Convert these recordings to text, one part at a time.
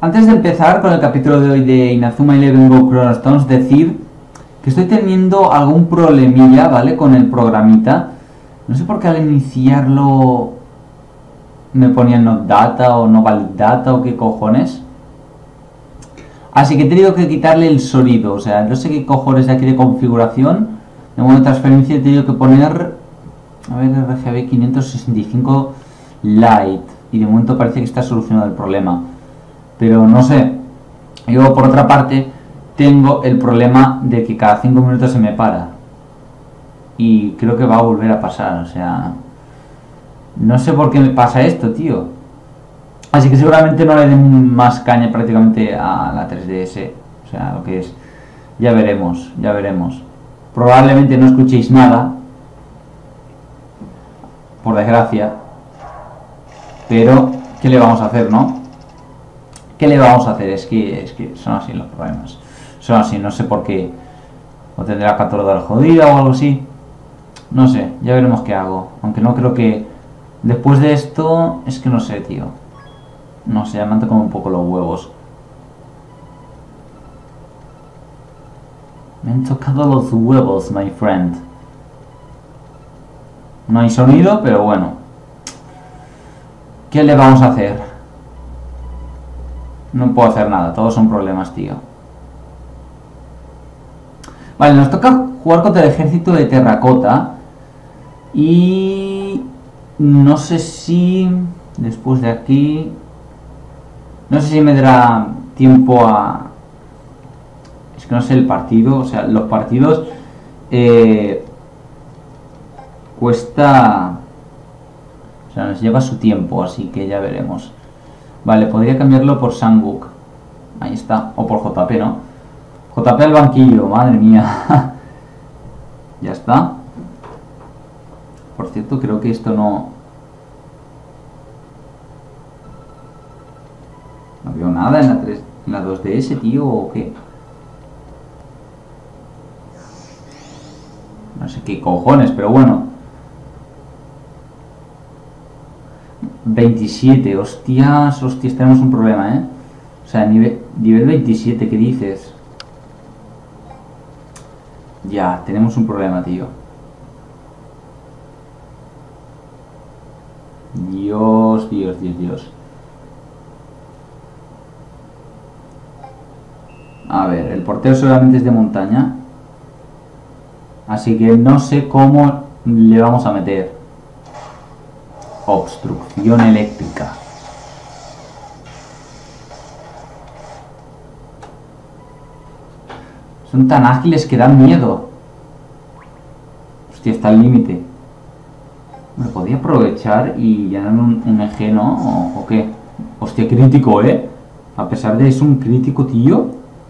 Antes de empezar con el capítulo de hoy de Inazuma Eleven Go Chrono Stones, decir que estoy teniendo algún problemilla, ¿vale? Con el programita. No sé por qué al iniciarlo me ponía not data o no valid data o qué cojones. Así que he tenido que quitarle el sonido, o sea, no sé qué cojones de aquí de configuración. De modo de transferencia he tenido que poner, a ver, RGB 565 Lite. Y de momento parece que está solucionado el problema. Pero no sé. Yo por otra parte tengo el problema de que cada 5 minutos se me para. Y creo que va a volver a pasar, o sea... No sé por qué me pasa esto, tío. Así que seguramente no le den más caña prácticamente a la 3DS. O sea, lo que es... Ya veremos, ya veremos. Probablemente no escuchéis nada. Por desgracia. Pero, ¿qué le vamos a hacer, no? ¿Qué le vamos a hacer? Es que son así los problemas. Son así, no sé por qué. O tendrá 14 horas jodida o algo así. No sé, ya veremos qué hago. Aunque no creo que... Después de esto... Es que no sé, tío. No sé, ya me han tocado un poco los huevos. Me han tocado los huevos, my friend. No hay sonido, pero bueno. ¿Qué le vamos a hacer? No puedo hacer nada, todos son problemas, tío. Vale, nos toca jugar contra el ejército de terracota. Y... No sé si... Después de aquí... No sé si me dará tiempo a... Es que no sé el partido, o sea, los partidos... Cuesta... O sea, nos lleva su tiempo, así que ya veremos. Vale, podría cambiarlo por Sanguk. Ahí está, o por JP, ¿no? JP al banquillo, madre mía. Ya está. Por cierto, creo que esto no... No veo nada en la 2DS, tío, ¿o qué? No sé qué cojones, pero bueno. 27, hostias, tenemos un problema, ¿eh? O sea, nivel 27, ¿qué dices? Ya, tenemos un problema, tío. Dios. A ver, el portero solamente es de montaña. Así que no sé cómo le vamos a meter. Obstrucción eléctrica. Son tan ágiles que dan miedo. Hostia, está al límite. Me podía aprovechar y llenar un eje, ¿no? ¿O qué? Hostia, crítico, ¿eh? A pesar de eso, un crítico, tío.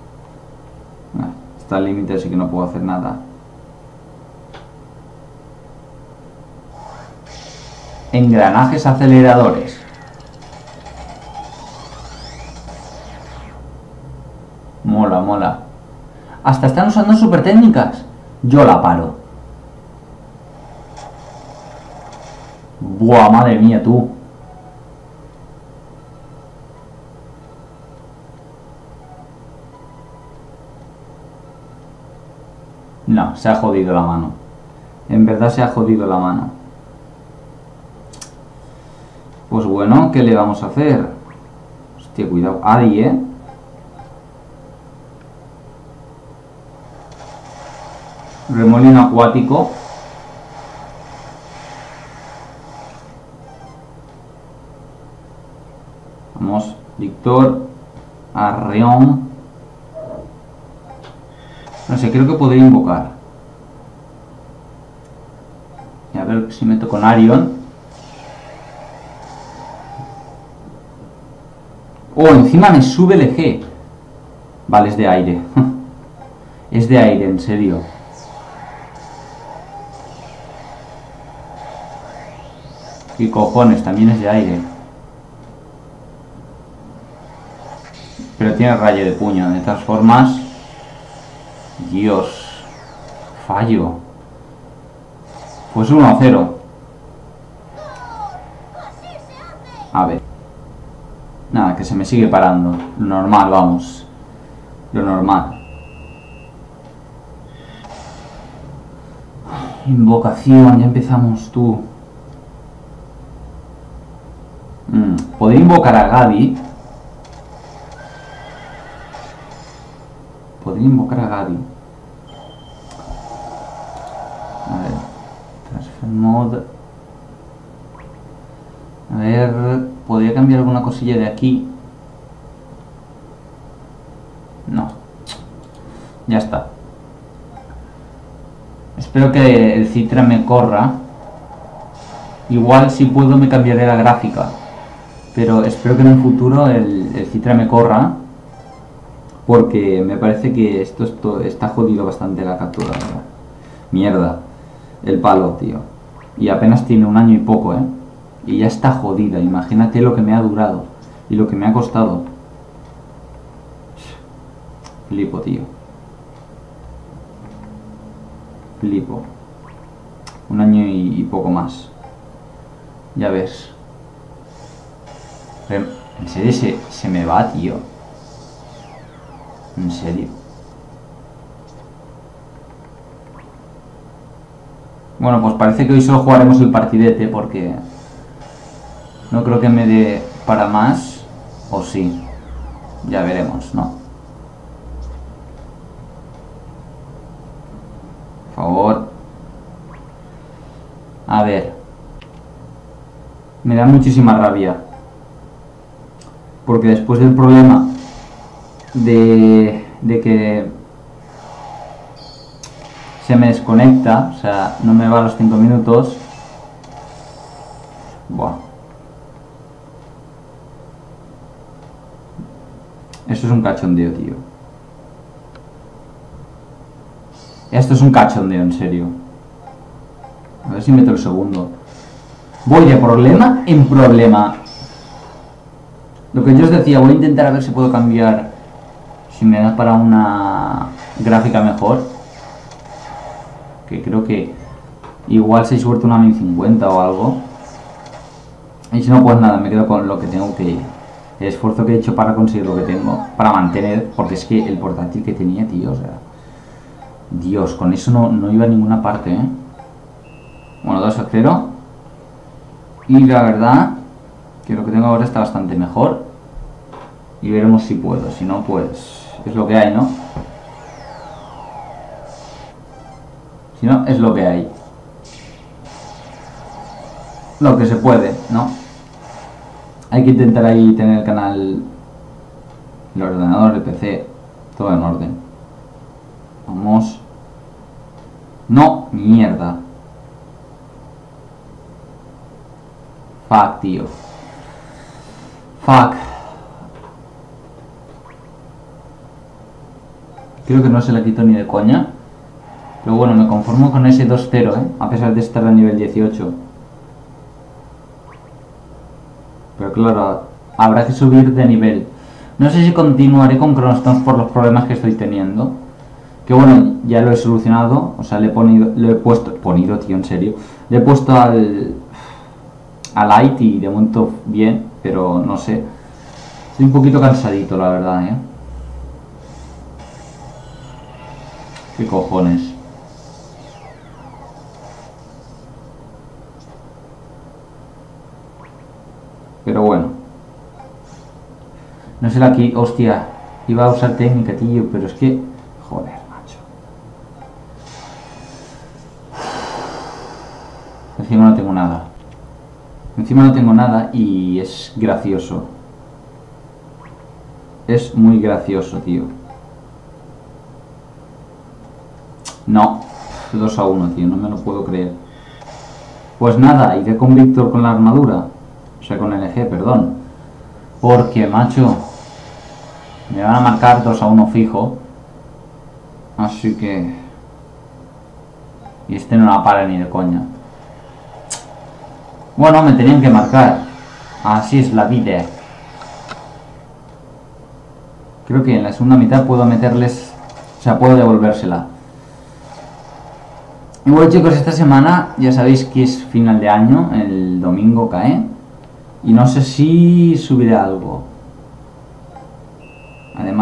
Está al límite, así que no puedo hacer nada. Engranajes aceleradores. Mola. Hasta están usando super técnicas. Yo la paro. Buah, madre mía, tú. No, se ha jodido la mano. En verdad se ha jodido la mano. Pues bueno, ¿qué le vamos a hacer? Hostia, cuidado. Adi, ¿eh? Remolino acuático. Vamos, Víctor. Arreón. No sé, creo que podría invocar. Y a ver si meto con Arion. Oh, encima me sube el eje. Vale, es de aire. Es de aire, en serio. ¿Qué cojones? También es de aire. Pero tiene rayo de puño. De todas formas... Dios. Fallo. Pues 1-0. A ver. Nada, que se me sigue parando. Lo normal, vamos. Lo normal. Invocación, ya empezamos tú. Podría invocar a Gaby. Podría invocar a Gaby. A ver. Transfer mode. A ver. Podría cambiar alguna cosilla de aquí. No. Ya está. Espero que el Citra me corra. Igual si puedo me cambiaré la gráfica. Pero espero que en un futuro el Citra me corra. Porque me parece que esto está jodido bastante la captura, ¿verdad? Mierda. El palo, tío. Y apenas tiene 1 año y poco, ¿eh? Y ya está jodida. Imagínate lo que me ha durado. Y lo que me ha costado. Flipo, tío. Flipo. 1 año y poco más. Ya ves. Pero, en serio se me va, tío. En serio. Bueno, pues parece que hoy solo jugaremos el partidete porque no creo que me dé para más. O sí. Ya veremos, ¿no? Por favor. A ver. Me da muchísima rabia. Porque después del problema de que se me desconecta, o sea, no me va a los 5 minutos. Buah. Eso es un cachondeo, tío. Esto es un cachondeo, en serio. A ver si meto el segundo. Voy de problema en problema. Lo que yo os decía, voy a intentar a ver si puedo cambiar. Si me da para una gráfica mejor. Que creo que igual si hay suerte una 1050 o algo. Y si no, pues nada, me quedo con lo que tengo que... El esfuerzo que he hecho para conseguir lo que tengo. Para mantener, porque es que el portátil que tenía, tío, o sea... Dios, con eso no iba a ninguna parte, ¿eh? Bueno, 2-0. Y la verdad que lo que tengo ahora está bastante mejor. Y veremos si puedo. Si no, pues es lo que hay, ¿no? Si no, es lo que hay. Lo que se puede, ¿no? Hay que intentar ahí tener el canal, el ordenador, el PC, todo en orden. Vamos. No, mierda. Fuck, tío. Fuck. Creo que no se la quito ni de coña. Pero bueno, me conformo con ese 2-0, ¿eh? A pesar de estar a nivel 18. Pero claro, habrá que subir de nivel. No sé si continuaré con Chronostones por los problemas que estoy teniendo. Que bueno, ya lo he solucionado. O sea, le he puesto, tío, en serio. Le he puesto al Light y de momento bien, pero no sé. Estoy un poquito cansadito, la verdad, ¿eh? ¿Qué cojones? Pero bueno. No sé la que... Hostia. Iba a usar técnica, tío, pero es que... Joder, macho. Encima no tengo nada. Encima no tengo nada y es gracioso. Es muy gracioso, tío. No. 2-1, tío. No me lo puedo creer. Pues nada, iré con Víctor con la armadura. O sea, con LG, perdón. Porque, macho, me van a marcar 2-1 fijo. Así que... Y este no la para ni de coña. Bueno, me tenían que marcar. Así es la vida. Creo que en la segunda mitad puedo meterles... O sea, puedo devolvérsela. Y bueno, chicos, esta semana ya sabéis que es final de año. El domingo cae. Y no sé si subiré algo.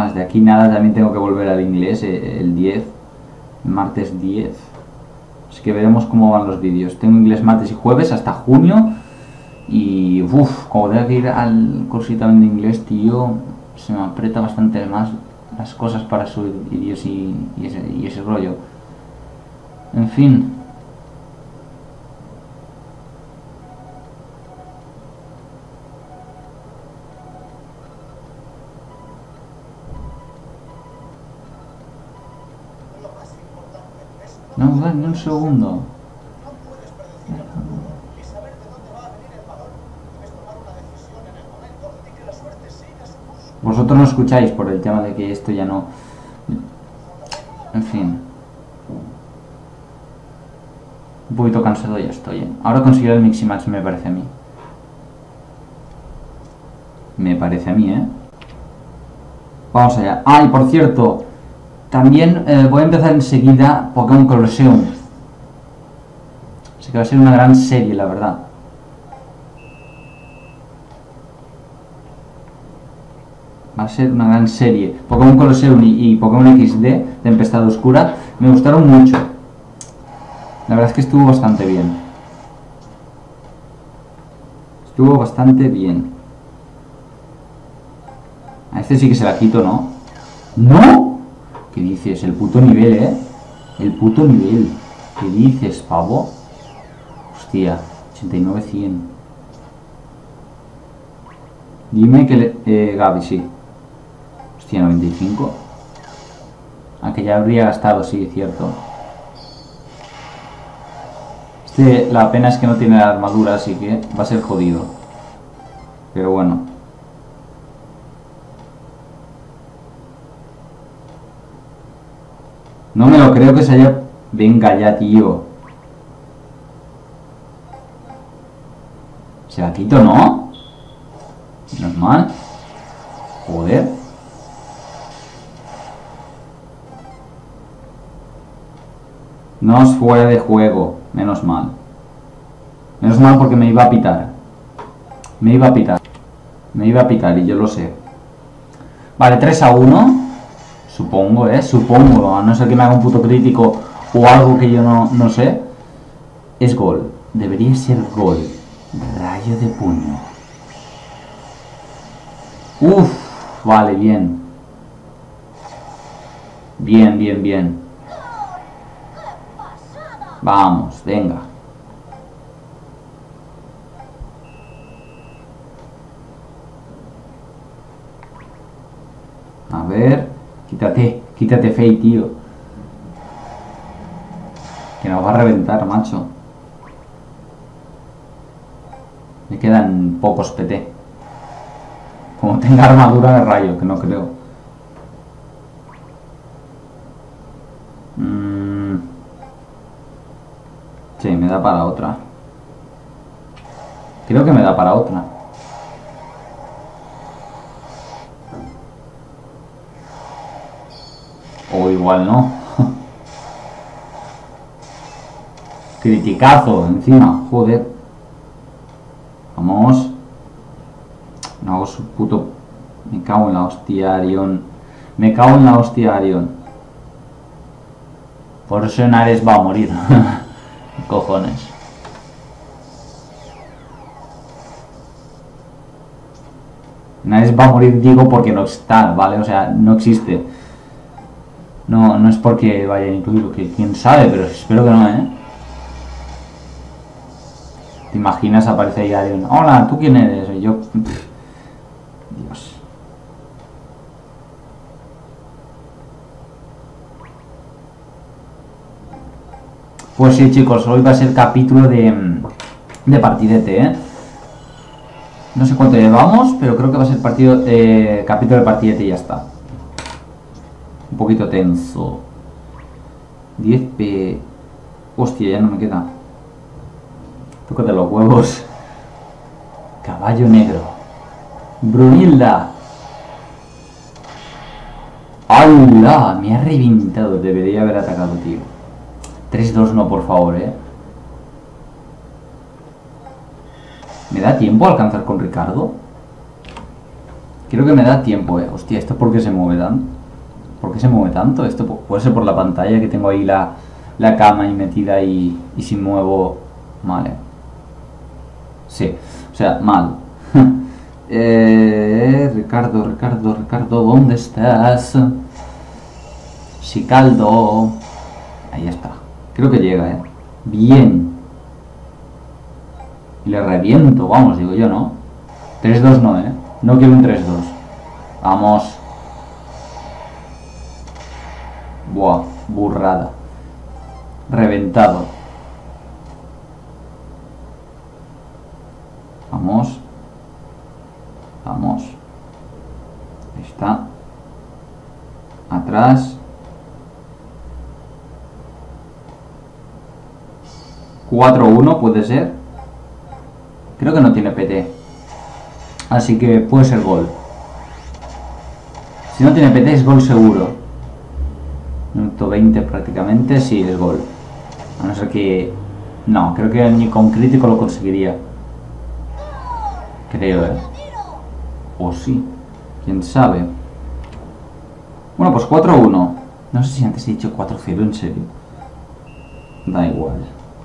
más. De aquí nada, también tengo que volver al inglés el 10. Martes 10. Así que veremos cómo van los vídeos. Tengo inglés martes y jueves hasta junio. Y uff, como tengo que ir al cursito de inglés, tío, se me aprieta bastante más las cosas para subir vídeos y ese rollo. En fin. No, ni un segundo. Vosotros no escucháis por el tema de que esto ya no... En fin. Un poquito cansado ya estoy, ¿eh? Ahora conseguir el Mix y Match, me parece a mí. Me parece a mí, ¿eh? Vamos allá. Ah, y por cierto, también voy a empezar enseguida Pokémon Colosseum. Así que va a ser una gran serie, la verdad. Va a ser una gran serie. Pokémon Colosseum y Pokémon XD, Tempestad Oscura, me gustaron mucho. La verdad es que estuvo bastante bien. Estuvo bastante bien. A este sí que se la quito, ¿no? ¡No! ¿Qué dices? El puto nivel, ¿eh? El puto nivel. ¿Qué dices, pavo? Hostia, 89-100. Dime que Gaby, sí. Hostia, 95. Aunque ya habría gastado, sí, cierto. La pena es que no tiene la armadura, así que va a ser jodido. Pero bueno. No me lo creo que se haya... Venga ya, tío. Se la quito, ¿no? Menos mal. Joder. No es fuera de juego. Menos mal. Menos mal porque me iba a pitar. Me iba a pitar. Me iba a pitar y yo lo sé. Vale, 3-1. Supongo, supongo. A no ser que me haga un puto crítico o algo que yo no sé. Es gol. Debería ser gol. Rayo de puño. Uff. Vale, bien. Bien, bien, bien. Vamos, venga. A ver. Quítate Fey, tío. Que nos va a reventar, macho. Me quedan pocos PT. Como tenga armadura de rayo, que no creo. Sí, me da para otra. Creo que me da para otra. O igual no. Criticazo encima, joder. Vamos. No hago su puto... Me cago en la hostia, Arion. Me cago en la hostia, Arion. Por eso Nares va a morir. Cojones. Nares va a morir, digo, porque no está, ¿vale? O sea, no existe. No es porque vaya a incluirlo, que quién sabe, pero espero que no, ¿eh? ¿Te imaginas? Aparece ahí alguien. Hola, ¿tú quién eres? Y yo... Dios. Pues sí, chicos, hoy va a ser capítulo de partidete, ¿eh? No sé cuánto llevamos, pero creo que va a ser capítulo de partidete y ya está. Un poquito tenso. 10p... Hostia, ya no me queda. Tócate los huevos. Caballo negro. Brunilda. ¡Hala! Me ha reventado. Debería haber atacado, tío. 3-2 no, por favor, ¿Me da tiempo a alcanzar con Ricardo? Creo que me da tiempo, Hostia, ¿esto por qué se mueve tanto? ¿Por qué se mueve tanto? Esto puede ser por la pantalla, que tengo ahí la cama ahí metida y si muevo... Vale. Sí, o sea, mal. Ricardo, ¿dónde estás? Chicaldo. Ahí está. Creo que llega, Bien. Y le reviento, vamos, digo yo, ¿no? 3-2 no, No quiero un 3-2. Vamos. Buah, burrada. Reventado. Vamos. Vamos. Ahí está. Atrás. 4-1 puede ser. Creo que no tiene PT. Así que puede ser gol. Si no tiene PT es gol seguro. Minuto 20 prácticamente. Sí, es gol. A no ser que... No, creo que ni con crítico lo conseguiría. Creo, O sí. Quién sabe. Bueno, pues 4-1. No sé si antes he dicho 4-0, en serio. Da igual.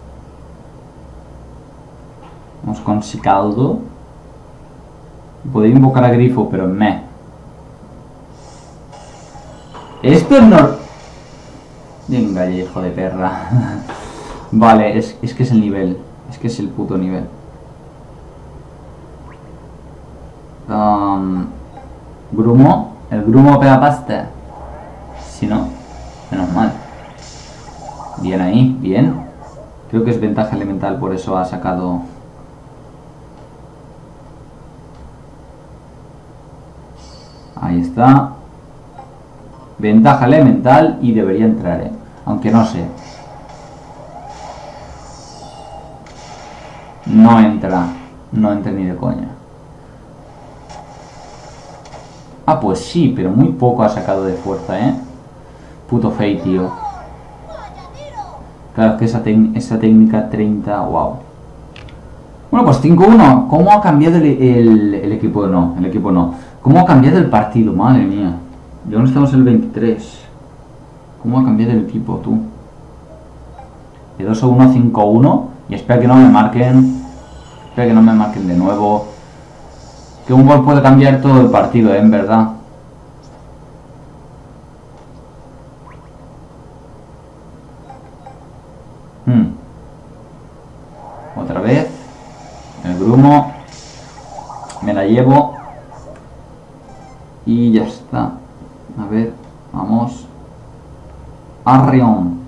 Vamos con Chicaldo. Podría invocar a Grifo, pero Esto no... Venga, ya, hijo de perra. Vale, es que es el nivel. Es que es el puto nivel. Grumo. El grumo pega pasta. Si no, menos mal. Bien ahí, bien. Creo que es ventaja elemental, por eso ha sacado... Ahí está. Ventaja elemental y debería entrar, aunque no sé. No entra. No entra ni de coña. Ah, pues sí, pero muy poco ha sacado de fuerza, Puto fake, tío. Claro, es que esa técnica 30, wow. Bueno, pues 5-1. ¿Cómo ha cambiado el equipo? No, el equipo no. ¿Cómo ha cambiado el partido? Madre mía. Ya no estamos en el 23. ¿Cómo ha cambiado el equipo, tú? De 2-1 a 5-1. Y espera que no me marquen. Espera que no me marquen de nuevo. Que un gol puede cambiar todo el partido, en verdad. Otra vez. El grumo. Me la llevo. Y ya está. A ver, vamos. Arrión.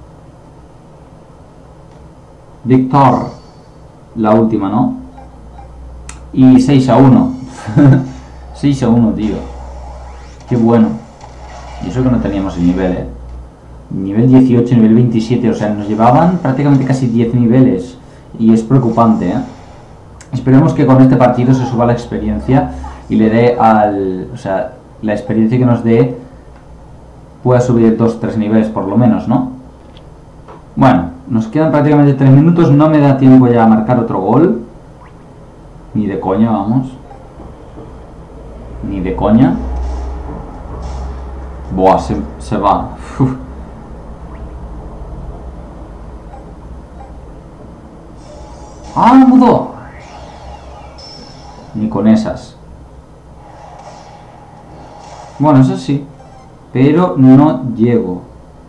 Víctor. La última, ¿no? Y 6-1. 6-1, tío. Qué bueno. Y eso que no teníamos el nivel, Nivel 18, nivel 27. O sea, nos llevaban prácticamente casi 10 niveles. Y es preocupante, Esperemos que con este partido se suba la experiencia y le dé o sea, la experiencia que nos dé pueda subir 2-3 niveles por lo menos, ¿no? Bueno, nos quedan prácticamente 3 minutos. No me da tiempo ya a marcar otro gol. Ni de coña, vamos. Ni de coña. Buah, se va. Uf. ¡Ah, mudó! Ni con esas. Bueno, eso sí. Pero no llego.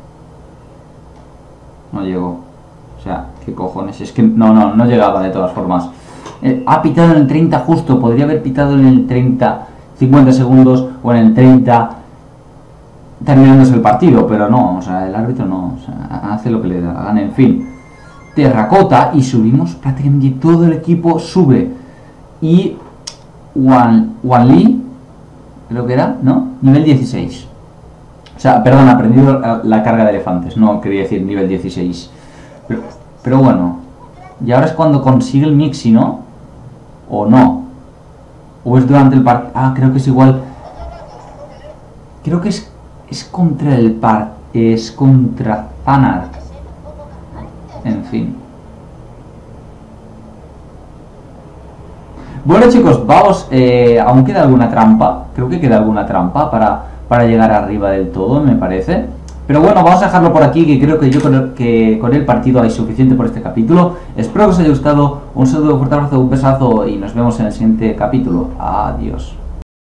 No llego. O sea, ¿qué cojones? Es que no llegaba de todas formas. Ha pitado en el 30 justo. Podría haber pitado en el 30, 50 segundos o en el 30 terminándose el partido. Pero no, o sea, el árbitro no. O sea, hace lo que le da la gana. En fin. Terracota y subimos. Prácticamente todo el equipo sube. Y Wan Li, creo que era, ¿no? Nivel 16. O sea, perdón, ha aprendido la carga de elefantes. No quería decir nivel 16. Pero bueno. Y ahora es cuando consigue el Mixi, ¿no? O no. O es durante el partido. Ah, creo que es igual. Creo que es contra el es contra Zanar. En fin. Bueno chicos, vamos, aún queda alguna trampa, creo que queda alguna trampa para llegar arriba del todo, me parece. Pero bueno, vamos a dejarlo por aquí, que creo que con el partido hay suficiente por este capítulo. Espero que os haya gustado, un saludo, un fuerte abrazo, un besazo y nos vemos en el siguiente capítulo. Adiós.